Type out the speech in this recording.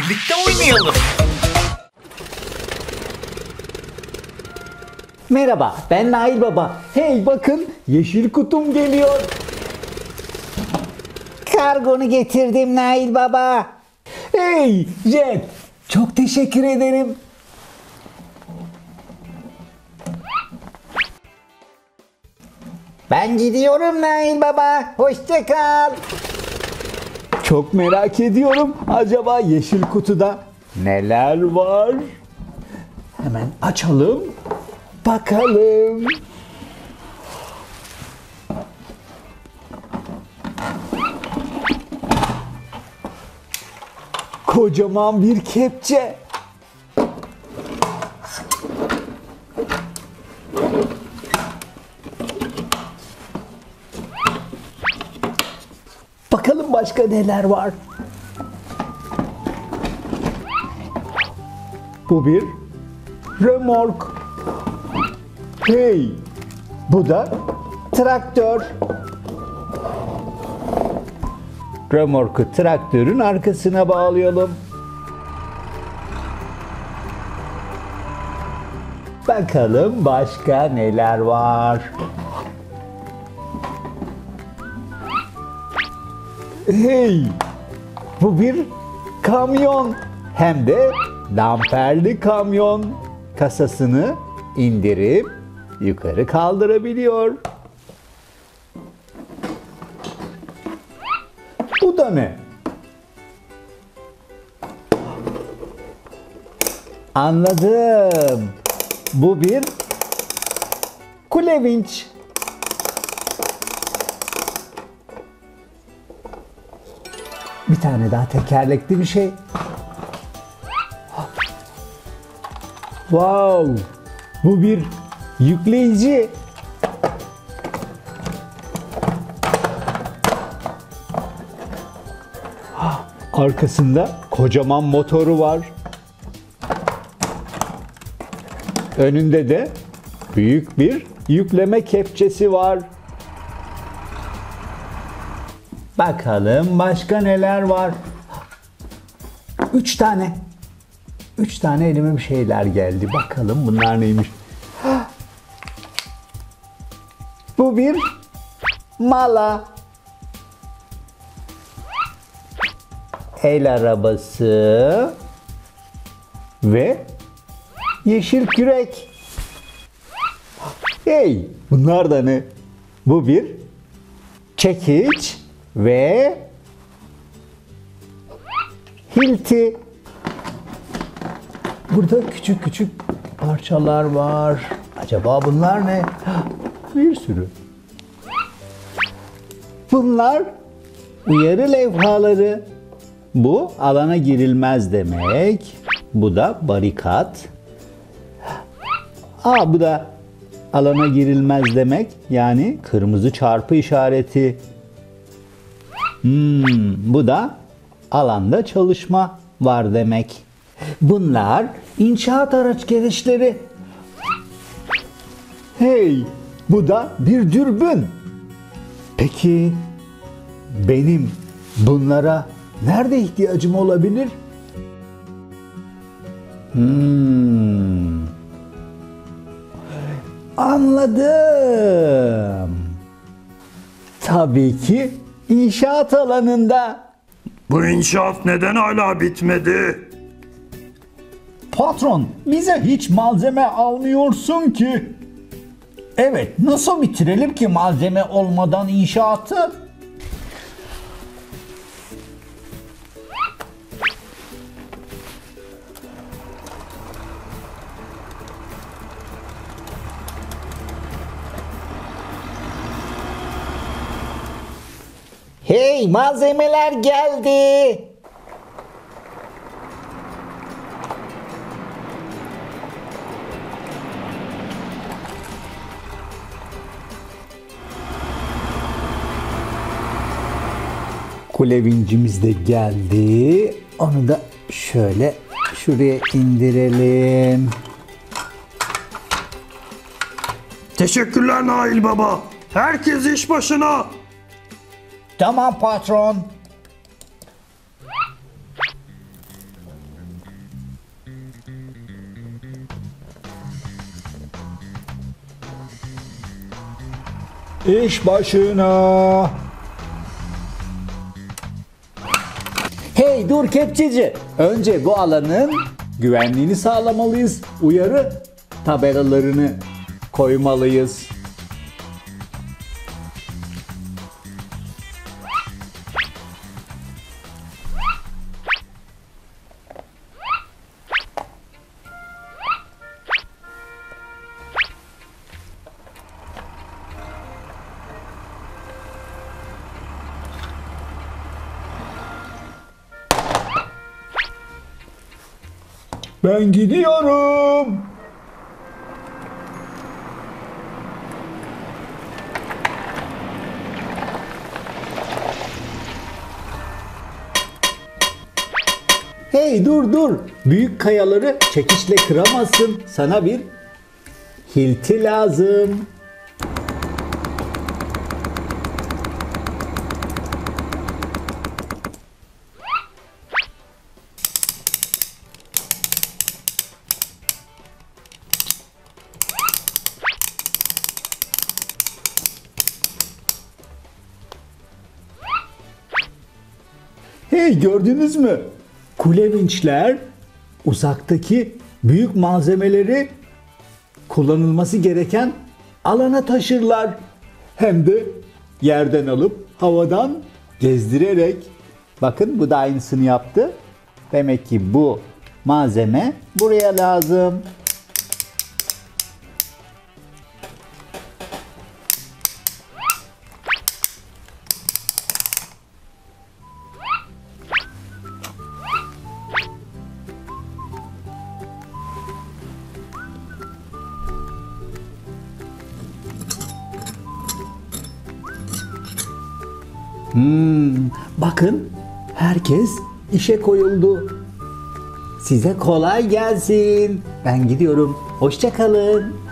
birlikte oynayalım. Merhaba, ben Nail Baba. Hey bakın, yeşil kutum geliyor. Kargonu getirdim Nail Baba. Hey Jet, çok teşekkür ederim. Ben gidiyorum Nail Baba. Hoşça kal. Çok merak ediyorum. Acaba yeşil kutuda neler var? Hemen açalım. Bakalım. Kocaman bir kepçe. Bakalım başka neler var. Bu bir römork. Hey, bu da traktör. Römorku traktörün arkasına bağlayalım. Bakalım başka neler var. Hey, bu bir kamyon. Hem de damperli kamyon. Kasasını indirip yukarı kaldırabiliyor. Bu da ne? Anladım. Bu bir kule vinç. Bir tane daha tekerlekli bir şey. Wow! Bu bir yükleyici. Arkasında kocaman motoru var. Önünde de büyük bir yükleme kepçesi var. Bakalım başka neler var. 3 tane. 3 tane elime bir şeyler geldi. Bakalım bunlar neymiş. Bu bir mala. El arabası ve yeşil kürek. Hey, bunlar da ne? Bu bir çekiç ve hilti. Burada küçük küçük parçalar var. Acaba bunlar ne? Bir sürü. Bunlar uyarı levhaları. Bu alana girilmez demek. Bu da barikat. Bu da alana girilmez demek. Yani kırmızı çarpı işareti. Bu da alanda çalışma var demek. Bunlar inşaat araç gereçleri. Hey, bu da bir dürbün. Peki benim bunlara nerede ihtiyacım olabilir? Anladım. Tabii ki inşaat alanında. Bu inşaat neden hala bitmedi? Patron, bize hiç malzeme almıyorsun ki. Evet, nasıl bitirelim ki malzeme olmadan inşaatı? Hey, malzemeler geldi. Kule vincimiz de geldi. Onu da şöyle şuraya indirelim. Teşekkürler Nail Baba. Herkes iş başına. Tamam patron. İş başına. Hey dur kepçeci. Önce bu alanın güvenliğini sağlamalıyız. Uyarı tabelalarını koymalıyız. Ben gidiyorum. Hey dur dur. Büyük kayaları çekiçle kıramazsın. Sana bir hilti lazım. Hey gördünüz mü? Kule vinçler uzaktaki büyük malzemeleri kullanılması gereken alana taşırlar. Hem de yerden alıp havadan gezdirerek. Bakın bu da aynısını yaptı. Demek ki bu malzeme buraya lazım. Bakın herkes işe koyuldu. Size kolay gelsin. Ben gidiyorum. Hoşça kalın.